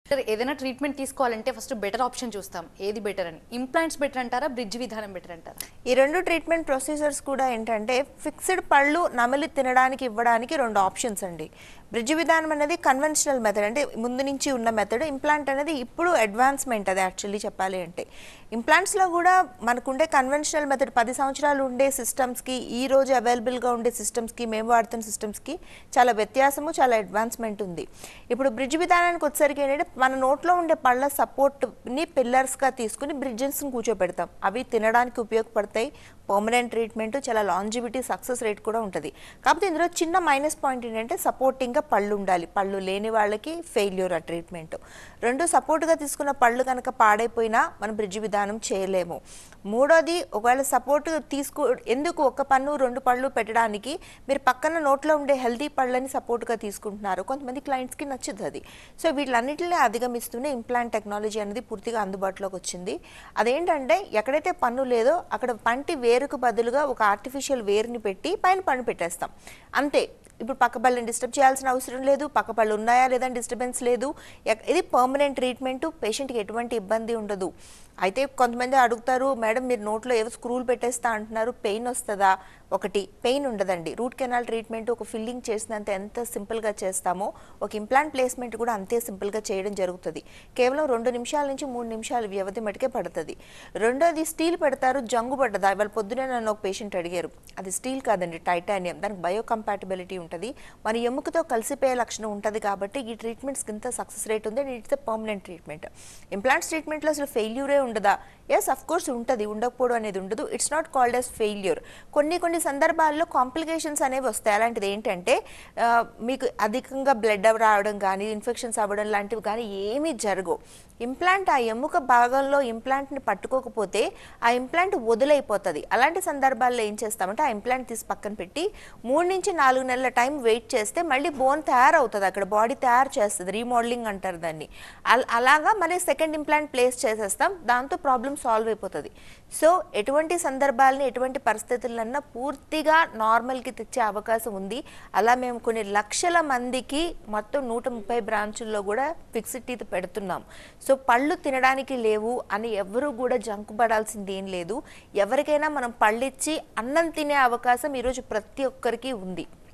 ఏదైనా ట్రీట్మెంట్ తీసుకోవాలంటే first better option చూస్తాం, ఏది బెటర్ అని. ఇంప్లాంట్స్ బెటర్ అంటారా, బ్రిడ్జ్ విధానం బెటర్ అంటారా? ఈ రెండు ట్రీట్మెంట్ ప్రొసీజర్స్ కూడా ఏంటంటే ఫిక్స్డ్ పళ్ళు నమిలి తినడానికి ఇవ్వడానికి రెండు ఆప్షన్స్ అండి. బ్రిడ్జ్ విధానం అనేది కన్వెన్షనల్ మెథడ్, అంటే ముందు నుంచి ఉన్న మెథడ్. ఇంప్లాంట్ అనేది ఇప్పుడు అడ్వాన్స్మెంట్, అది యాక్చువల్లీ చెప్పాలి అంటే. ఇంప్లాంట్స్లో కూడా మనకుండే కన్వెన్షనల్ మెథడ్ 10 సంవత్సరాలు ఉండే సిస్టమ్స్కి, ఈ రోజు అవైలబుల్గా ఉండే సిస్టమ్స్కి, మేము వాడుతున్న సిస్టమ్స్కి చాలా వ్యత్యాసము, చాలా అడ్వాన్స్మెంట్ ఉంది. ఇప్పుడు బ్రిడ్జ్ విధానానికి వచ్చేసరికి ఏంటంటే మన నోట్లో ఉండే పళ్ళ సపోర్ట్ని పిల్లర్స్గా తీసుకుని బ్రిడ్జెస్ని కూర్చోపెడతాం. అవి తినడానికి ఉపయోగపడతాయి, పర్మనెంట్ ట్రీట్మెంట్, చాలా లాంజివిటీ, సక్సెస్ రేట్ కూడా ఉంటుంది. కాకపోతే ఇందులో చిన్న మైనస్ పాయింట్ ఏంటంటే సపోర్టింగ్గా పళ్ళు ఉండాలి. పళ్ళు లేని వాళ్ళకి ఫెయిల్యూర్ ఆ ట్రీట్మెంట్. రెండు సపోర్ట్గా తీసుకున్న పళ్ళు కనుక పాడైపోయినా మనం బ్రిడ్జ్ విధానం చేయలేము. మూడోది, ఒకవేళ సపోర్ట్ ఎందుకు ఒక పన్ను 2 పళ్ళు పెట్టడానికి మీరు పక్కన నోట్లో ఉండే హెల్తీ పళ్ళని సపోర్ట్గా తీసుకుంటున్నారు. కొంతమంది క్లయింట్స్కి నచ్చుతుంది అది. సో వీటిలన్నింటినీ అధిగమిస్తూనే ఇంప్లాంట్ టెక్నాలజీ అనేది పూర్తిగా అందుబాటులోకి వచ్చింది. అదేంటంటే ఎక్కడైతే పన్ను లేదో అక్కడ పంటి వేరుకు బదులుగా ఒక ఆర్టిఫిషియల్ వేరుని పెట్టి పైన పన్ను పెట్టేస్తాం అంతే. ఇప్పుడు పక్క పళ్ళని డిస్టర్బ్ చేయాల్సిన అవసరం లేదు, పక్క పళ్ళు ఉన్నాయా లేదా డిస్టర్బెన్స్ లేదు. ఇది పర్మనెంట్ ట్రీట్మెంట్, పేషెంట్కి ఎటువంటి ఇబ్బంది ఉండదు. అయితే కొంతమంది అడుగుతారు, మేడం మీరు నోట్లో ఏవో స్క్రూలు పెట్టేస్తా అంటున్నారు, పెయిన్ వస్తుందా? ఒకటి, పెయిన్ ఉండదండి. రూట్ కెనాల్ ట్రీట్మెంట్ ఒక ఫిల్లింగ్ చేసినంత ఎంత సింపుల్గా చేస్తామో ఒక ఇంప్లాంట్ ప్లేస్మెంట్ కూడా అంతే సింపుల్గా చేయడం జరుగుతుంది. కేవలం 2 నిమిషాల నుంచి 3 నిమిషాల వ్యవధి మటుకే పడుతుంది. రెండోది, స్టీల్ పెడతారు, జంగు పడ్డదా? ఇవాళ పొద్దునే నన్ను ఒక పేషెంట్ అడిగారు. అది స్టీల్ కాదండి, టైటానియం. దానికి బయోకంపాటబిలిటీ ఉంటుంది, మన ఎముకతో కలిసిపోయే లక్షణం ఉంటుంది. కాబట్టి ఈ ట్రీట్మెంట్స్కి ఇంత సక్సెస్ రేట్ ఉంది. It's a permanent treatment. Implants ట్రీట్మెంట్లో అసలు ఫెయిల్యూరే ఉండదా? ఎస్, అఫ్ కోర్స్ ఉంటుంది, ఉండకపోవడం అనేది ఉండదు. It's not called as failure. కొన్ని సందర్భాల్లో కాంప్లికేషన్స్ అనేవి వస్తాయి. అలాంటిది ఏంటంటే మీకు అధికంగా బ్లడ్ రావడం కానీ, ఇన్ఫెక్షన్స్ అవ్వడం లాంటివి కానీ ఏమీ జరగవు. ఇంప్లాంట్ ఆ ఎముక భాగంలో ఇంప్లాంట్ని పట్టుకోకపోతే ఆ ఇంప్లాంట్ వదిలైపోతుంది. అలాంటి సందర్భాల్లో ఏం చేస్తామంటే ఆ ఇంప్లాంట్ తీసి పక్కన పెట్టి 3 నుంచి 4 నెలల టైం వెయిట్ చేస్తే మళ్ళీ బోన్ తయారవుతుంది, అక్కడ బాడీ తయారు చేస్తుంది, రీమోడలింగ్ అంటారు దాన్ని. అలాగా మళ్ళీ సెకండ్ ఇంప్లాంట్ ప్లేస్ చేసేస్తాం, దాంతో ప్రాబ్లం సాల్వ్ అయిపోతుంది. సో ఎటువంటి సందర్భాలని, ఎటువంటి పరిస్థితులన్నా పూర్తిగా నార్మల్కి తెచ్చే అవకాశం ఉంది. అలా మేము కొన్ని లక్షల మందికి మొత్తం 130 బ్రాంచుల్లో కూడా ఫిక్స్డ్ టీత్ పెడుతున్నాం. సో పళ్ళు తినడానికి లేవు అని ఎవరు కూడా జంకుపడాల్సింది ఏం లేదు. ఎవరికైనా మనం పళ్ళిచ్చి అన్నం తినే అవకాశం ఈరోజు ప్రతి ఒక్కరికి ఉంది.